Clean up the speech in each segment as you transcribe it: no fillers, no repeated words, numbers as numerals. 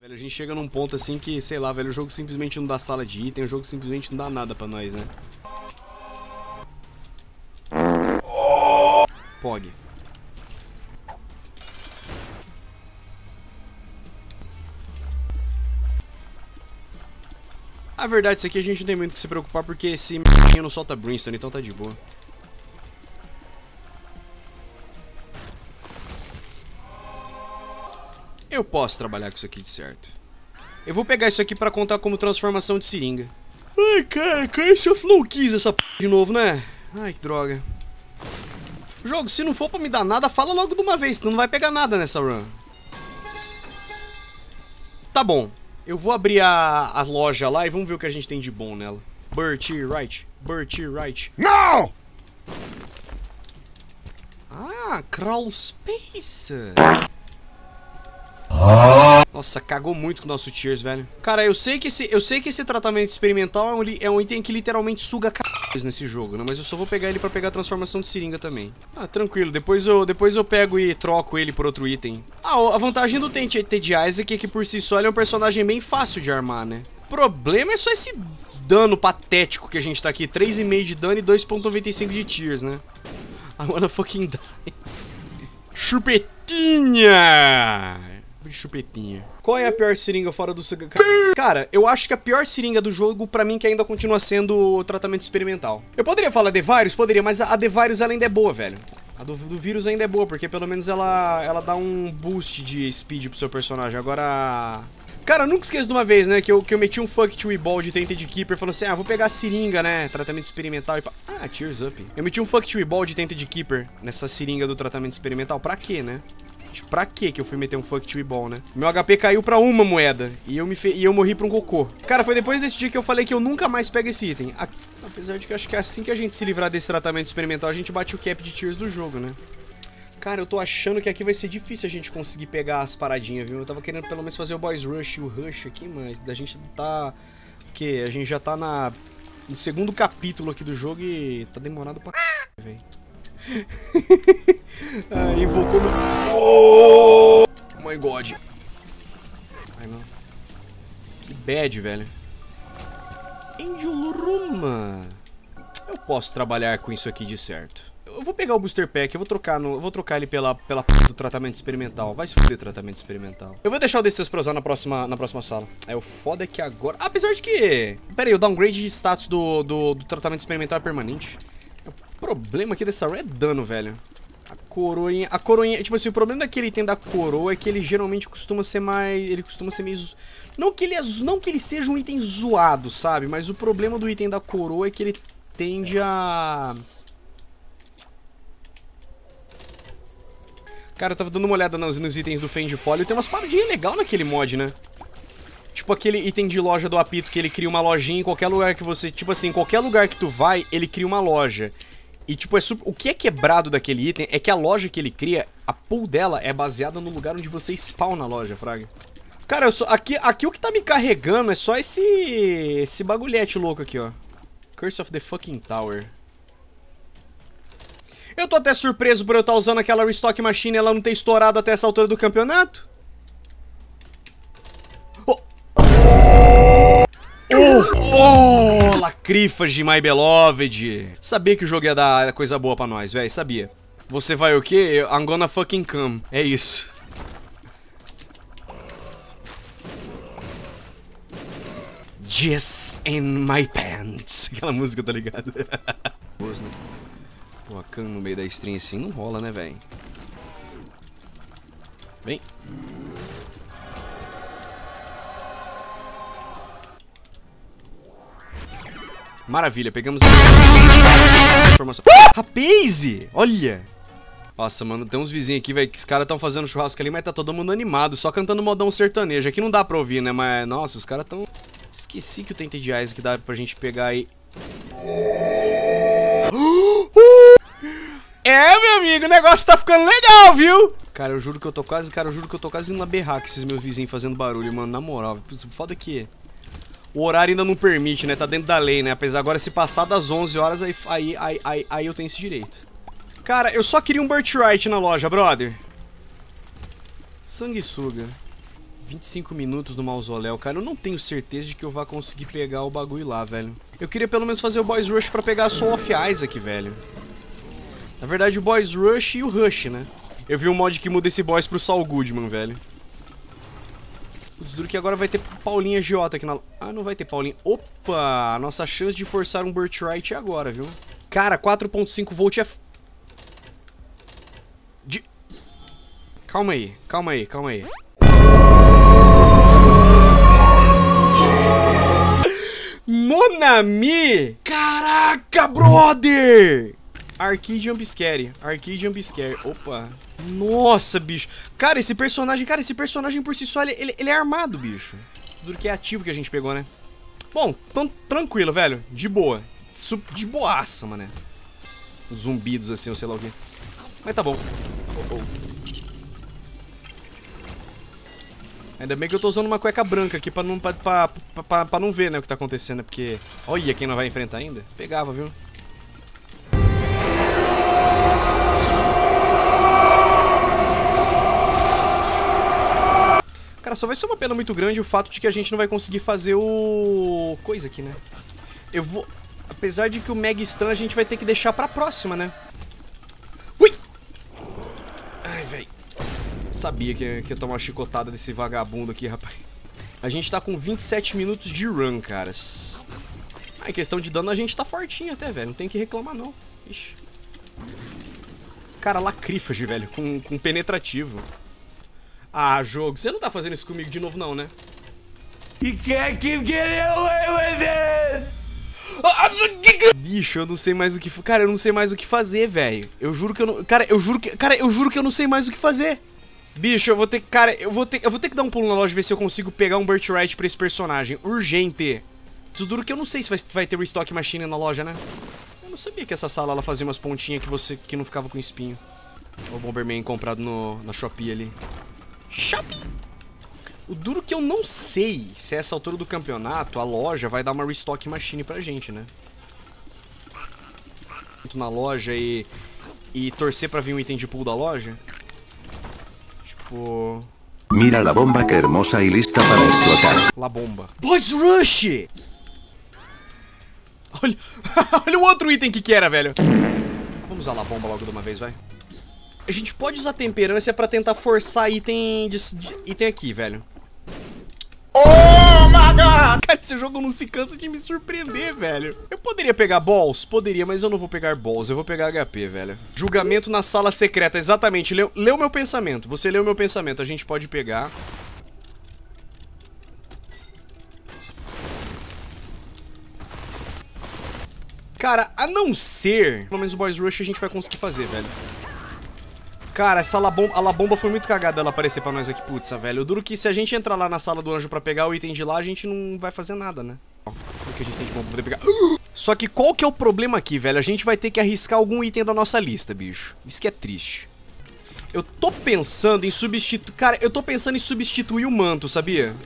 Velho, a gente chega num ponto assim que, sei lá, velho, o jogo simplesmente não dá sala de item, o jogo simplesmente não dá nada pra nós, né? Pog. A verdade, isso aqui a gente não tem muito que se preocupar porque esse m***inho não solta Brimstone, então tá de boa. Eu posso trabalhar com isso aqui de certo. Eu vou pegar isso aqui pra contar como transformação de seringa. Ai, cara, Curse of No Keys essa p de novo, né? Ai, que droga. Jogo, se não for pra me dar nada, fala logo de uma vez, senão não vai pegar nada nessa run. Tá bom. Eu vou abrir a loja lá e vamos ver o que a gente tem de bom nela. Bertie Right. Bertie Right. Não! Ah, Crawl Space. Nossa, cagou muito com o nosso Tears, velho. Cara, eu sei que esse tratamento experimental é um item que literalmente suga c****s nesse jogo, né? Mas eu só vou pegar ele pra pegar a transformação de seringa também. Ah, tranquilo. Depois eu pego e troco ele por outro item. Ah, a vantagem do Ted Isaac é que por si só ele é um personagem bem fácil de armar, né? O problema é só esse dano patético que a gente tá aqui. 3,5 de dano e 2,95 de Tears, né? I wanna fucking die. Chupetinha! De chupetinha. Qual é a pior seringa fora do... Cara, eu acho que a pior seringa do jogo, pra mim, que ainda continua sendo o tratamento experimental. Eu poderia falar de Virus? Poderia, mas a de Virus ela ainda é boa, velho. A do vírus ainda é boa, porque pelo menos ela dá um boost de speed pro seu personagem. Agora... Cara, eu nunca esqueço de uma vez, né, que eu meti um fuck to ball de Tainted Keeper, falando assim, ah, vou pegar a seringa, né, tratamento experimental e pá. Ah, Tears Up. Eu meti um fuck to ball de Tainted Keeper nessa seringa do tratamento experimental, pra quê, né? Pra quê que eu fui meter um fuck to ball, né? Meu HP caiu pra uma moeda e eu morri pra um cocô. Cara, foi depois desse dia que eu falei que eu nunca mais pego esse item. Apesar de que eu acho que assim que a gente se livrar desse tratamento experimental, a gente bate o cap de Tears do jogo, né? Cara, eu tô achando que aqui vai ser difícil a gente conseguir pegar as paradinhas, viu? Eu tava querendo pelo menos fazer o Boys Rush e o Rush aqui, mas a gente tá... O quê? A gente já tá no segundo capítulo aqui do jogo e tá demorado pra velho. Ah, invocou meu... Oh my god. Ai, não. Que bad, velho. Angel Ruma. Eu posso trabalhar com isso aqui de certo. Eu vou pegar o Booster Pack, eu vou trocar ele pela p do tratamento experimental. Vai se fuder, tratamento experimental. Eu vou deixar o desses pra usar na próxima sala. É, o foda é que agora... Apesar de que... Pera aí, o downgrade de status do tratamento experimental é permanente. O problema aqui dessa run é dano, velho. A coroinha... Tipo assim, o problema daquele item da coroa é que ele geralmente costuma ser mais... Ele costuma ser meio... Não que ele seja um item zoado, sabe? Mas o problema do item da coroa é que ele tende a... Cara, eu tava dando uma olhada nos itens do Fend Folio. Tem umas paradinhas legais naquele mod, né? Tipo aquele item de loja do Apito, que ele cria uma lojinha em qualquer lugar que você... Tipo assim, em qualquer lugar que tu vai, ele cria uma loja. E tipo, o que é quebrado daquele item é que a loja que ele cria, a pool dela é baseada no lugar onde você spawna a loja, fraga. Cara, aqui o que tá me carregando é só esse bagulhete louco aqui, ó. Curse of the fucking Tower. Eu tô até surpreso por eu estar usando aquela Restock Machine e ela não ter estourado até essa altura do campeonato. Oh, lacrífage, my beloved. Sabia que o jogo ia dar coisa boa pra nós, velho, sabia. Você vai o quê? I'm gonna fucking come. É isso. Jizz in my pants. Aquela música, tá ligado? Boas, né? Pô, a Khan no meio da stream assim não rola, né, velho? Vem. Maravilha, pegamos a informação. Rapaze! Olha! Nossa, mano, tem uns vizinhos aqui, velho, que os caras tão fazendo churrasco ali, mas tá todo mundo animado, só cantando modão sertanejo. Aqui não dá pra ouvir, né, mas... Nossa, os caras tão... Esqueci que o Tainted Isaac dá pra gente pegar aí. É, meu amigo, o negócio tá ficando legal, viu? Cara, eu juro que eu tô quase indo na berrar com esses meus vizinhos fazendo barulho, mano, na moral. Foda que o horário ainda não permite, né? Tá dentro da lei, né? Apesar agora, se passar das 11 horas, aí eu tenho esse direito. Cara, eu só queria um Birthright na loja, brother. Sanguessuga. 25 minutos no mausoléu, cara. Eu não tenho certeza de que eu vá conseguir pegar o bagulho lá, velho. Eu queria pelo menos fazer o Boss Rush pra pegar a Soul of Isaac, velho. Na verdade, o Boss Rush e o Rush, né? Eu vi um mod que muda esse boss pro Saul Goodman, velho. Putz, duro que agora vai ter Paulinha Giota aqui na... Ah, não vai ter Paulinha. Opa! Nossa chance de forçar um Birthright é agora, viu? Cara, 4.5 volt é... Calma aí, calma aí, calma aí. Monami! Caraca, brother! Arcade Jumpscare, Arcade Jumpscare. Opa. Nossa, bicho. Cara, esse personagem por si só, ele é armado, bicho. Tudo que é ativo que a gente pegou, né? Bom, tão tranquilo, velho. De boa. De boaça, mané. Zumbidos assim, ou sei lá o quê. Mas tá bom. Ainda bem que eu tô usando uma cueca branca aqui pra não ver, né, o que tá acontecendo, né? Porque... Olha quem não vai enfrentar ainda. Pegava, viu? Cara, só vai ser uma pena muito grande o fato de que a gente não vai conseguir fazer o... coisa aqui, né? Eu vou... Apesar de que o Mega Stun a gente vai ter que deixar pra próxima, né? Ui! Ai, velho. Sabia que ia tomar uma chicotada desse vagabundo aqui, rapaz. A gente tá com 27 minutos de run, caras. Ah, em questão de dano a gente tá fortinho até, velho. Não tem que reclamar, não. Ixi. Cara, lacrífage, velho. Com penetrativo. Ah, jogo. Você não tá fazendo isso comigo de novo, não, né? You can't keep getting away with it! Bicho, eu não sei mais o que... Cara, eu não sei mais o que fazer, velho. Eu juro que eu não... Cara, eu juro que eu não sei mais o que fazer. Bicho, eu vou ter... Cara, eu vou ter que dar um pulo na loja e ver se eu consigo pegar um Birthright pra esse personagem. Urgente. Isso duro que eu não sei se vai ter Restock Machine na loja, né? Eu não sabia que essa sala ela fazia umas pontinhas que não ficava com espinho. O Bomberman comprado na Shopee ali. Shopee! O duro que eu não sei se a essa altura do campeonato a loja vai dar uma Restock Machine pra gente, né? Na loja e torcer pra vir um item de pool da loja. Tipo... Mira la bomba que hermosa y lista para explotar. La bomba. Boss Rush! Olha, olha o outro item que era, velho. Vamos usar a la bomba logo de uma vez, vai. A gente pode usar temperância pra tentar forçar item aqui, velho. Oh my god! Cara, esse jogo não se cansa de me surpreender, velho. Eu poderia pegar balls? Poderia, mas eu não vou pegar balls. Eu vou pegar HP, velho. Julgamento na sala secreta, exatamente. Leu o meu pensamento. Você leu o meu pensamento. A gente pode pegar. Cara, a não ser... Pelo menos o Boss Rush a gente vai conseguir fazer, velho. Cara, essa a La Bomba foi muito cagada ela aparecer pra nós aqui. Putz, velho. Eu duro que se a gente entrar lá na sala do anjo pra pegar o item de lá, a gente não vai fazer nada, né? O que a gente tem de bom pra poder pegar? Só que qual que é o problema aqui, velho? A gente vai ter que arriscar algum item da nossa lista, bicho. Isso que é triste. Eu tô pensando em substituir... Cara, eu tô pensando em substituir o manto, sabia?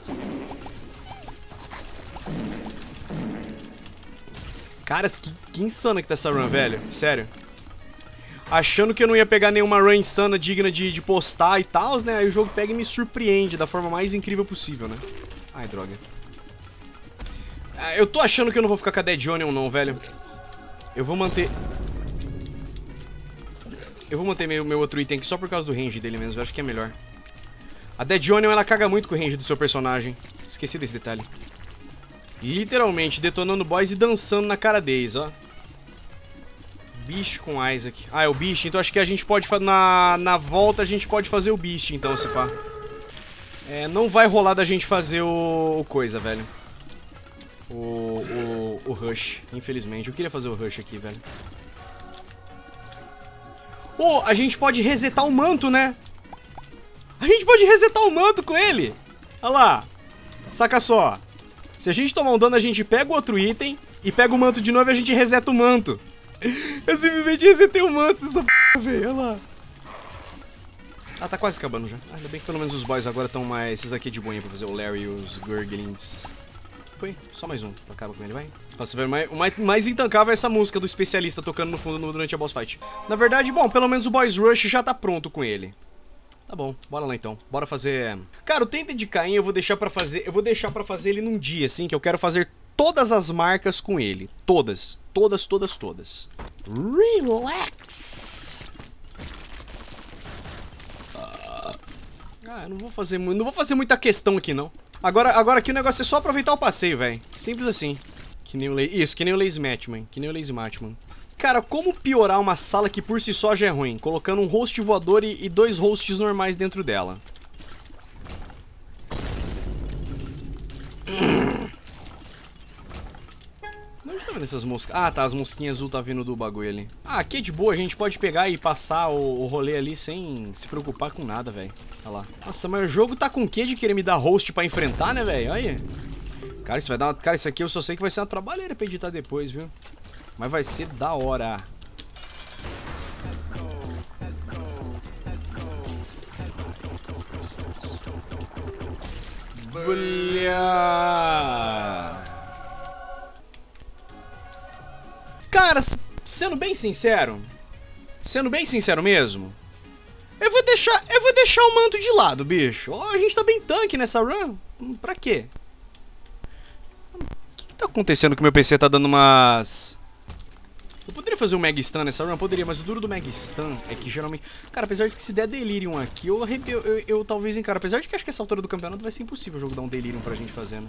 Caras, que insana que tá essa run, velho. Sério. Achando que eu não ia pegar nenhuma run insana digna de postar e tal, né? Aí o jogo pega e me surpreende da forma mais incrível possível, né? Ai, droga. Eu tô achando que eu não vou ficar com a Dead Onion não, velho. Eu vou manter... meu outro item aqui só por causa do range dele mesmo. Eu acho que é melhor. A Dead Onion, ela caga muito com o range do seu personagem. Esqueci desse detalhe. Literalmente detonando boys e dançando na cara deles, ó. Beast com Isaac. Ah, é o Beast. Então acho que a gente pode... Na volta a gente pode fazer o Beast, então, se pá. É, não vai rolar da gente fazer o coisa, velho. O Rush, infelizmente. Eu queria fazer o Rush aqui, velho. Oh, a gente pode resetar o manto, né? A gente pode resetar o manto com ele. Olha lá. Saca só. Se a gente tomar um dano, a gente pega o outro item e pega o manto de novo e a gente reseta o manto. Eu simplesmente resetei o manto dessa p, velho, olha lá. Ah, tá quase acabando já. Ah, ainda bem que pelo menos os boys agora estão mais... Esses aqui de boinha pra fazer o Larry e os Gurglings. Foi, só mais um, acaba com ele, vai. Nossa, velho, mais intancável é essa música do especialista tocando no fundo durante a boss fight. Na verdade, bom, pelo menos o Boss Rush já tá pronto com ele. Tá bom, bora lá então. Bora fazer... Cara, o Tainted de Caim eu vou deixar pra fazer... Eu vou deixar pra fazer ele num dia, assim, que eu quero fazer todas as marcas com ele. Todas. Todas, todas, todas. Relax! Eu não vou fazer muita questão aqui, não. Agora aqui o negócio é só aproveitar o passeio, velho. Simples assim. Que nem o Lazy Matchman. Que nem o Lazy Matchman. Cara, como piorar uma sala que por si só já é ruim? Colocando um host voador e 2 hosts normais dentro dela. Onde tá vendo essas moscas? Ah, tá, as mosquinhas azul tá vindo do bagulho ali. Ah, aqui é de boa, a gente pode pegar e passar o rolê ali sem se preocupar com nada, velho. Olha lá. Nossa, mas o jogo tá com o quê de querer me dar host pra enfrentar, né, velho? Olha aí. Cara, isso vai dar uma... Cara, isso aqui eu só sei que vai ser uma trabalheira pra editar depois, viu? Mas vai ser da hora. Cara, sendo bem sincero mesmo, eu vou deixar o manto de lado, bicho. Oh, a gente tá bem tanque nessa run. Pra quê? O que tá acontecendo que meu PC tá dando umas... Eu poderia fazer um Mega Stun nessa run? Poderia, mas o duro do Mega Stun é que geralmente... Cara, apesar de que se der Delirium aqui, eu talvez encaro. Apesar de que acho que essa altura do campeonato vai ser impossível o jogo dar um Delirium pra gente fazer, né?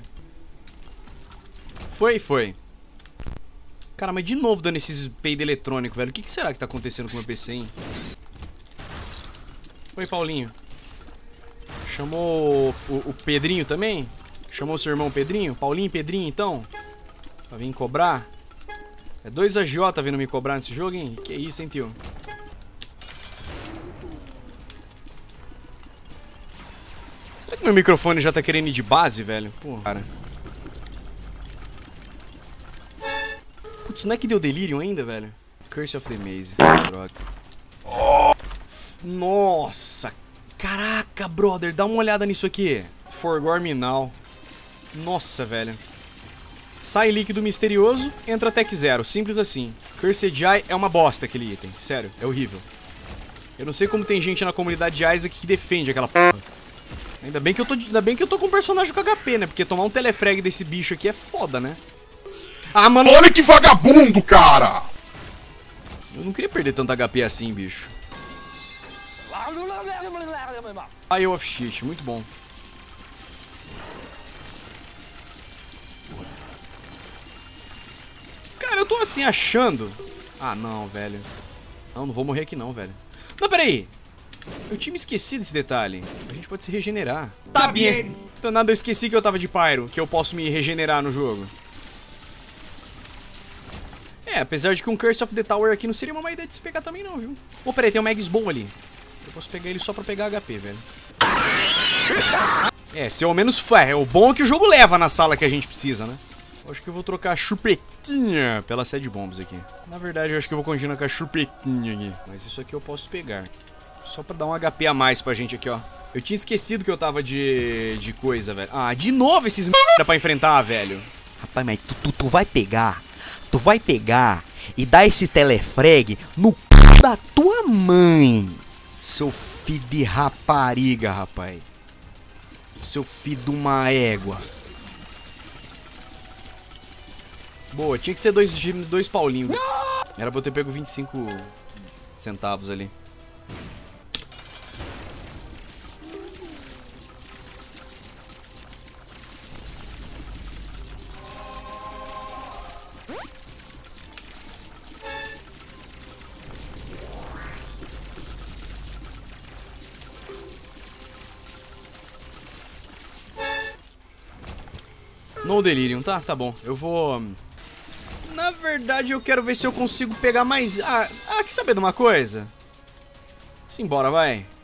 Foi. Cara, mas de novo dando esses peido eletrônico, velho. O que será que tá acontecendo com o meu PC, hein? Oi, Paulinho. Chamou o Pedrinho também? Chamou seu irmão Pedrinho? Paulinho e Pedrinho, então? Pra vir cobrar? É 2 agiota vindo me cobrar nesse jogo, hein? Que isso, hein, tio? Será que meu microfone já tá querendo ir de base, velho? Pô, cara. Putz, não é que deu delírio ainda, velho? Curse of the Maze. Droga. Nossa! Caraca, brother, dá uma olhada nisso aqui. Forgorminal. Nossa, velho. Sai líquido misterioso, entra Tech 0. Simples assim. Cursed Eye é uma bosta aquele item. Sério, é horrível. Eu não sei como tem gente na comunidade de Isaac que defende aquela porra. Ainda bem que eu tô com um personagem com HP, né? Porque tomar um telefrag desse bicho aqui é foda, né? Ah, mano... Olha que vagabundo, cara! Eu não queria perder tanto HP assim, bicho. Eye of Shit, muito bom. Cara, eu tô assim achando... Ah, não, velho. Não vou morrer aqui não, velho. Não, peraí. Eu tinha me esquecido desse detalhe. A gente pode se regenerar. Tá bem. Então nada, eu esqueci que eu tava de pyro. Que eu posso me regenerar no jogo. É, apesar de que um Curse of the Tower aqui não seria uma má ideia de se pegar também não, viu? Pô, peraí, tem um Mags bom ali. Eu posso pegar ele só pra pegar HP, velho. É, se ao menos... É, o bom é que o jogo leva na sala que a gente precisa, né? Eu acho que eu vou trocar a chupetinha pela Sad Bombs aqui. Na verdade, eu acho que eu vou continuar com a chupetinha aqui. Mas isso aqui eu posso pegar. Só pra dar um HP a mais pra gente aqui, ó. Eu tinha esquecido que eu tava de coisa, velho. Ah, de novo esses merda pra enfrentar, velho. Rapaz, mas tu vai pegar. Tu vai pegar e dar esse telefrag no c... da tua mãe. Seu filho de rapariga, rapaz. Seu filho de uma égua. Boa, tinha que ser dois Paulinho. Era pra eu ter pego 25 centavos ali. No Delirium, tá? Tá bom. Eu vou... Na verdade, eu quero ver se eu consigo pegar mais... Ah, quer saber de uma coisa? Simbora, vai.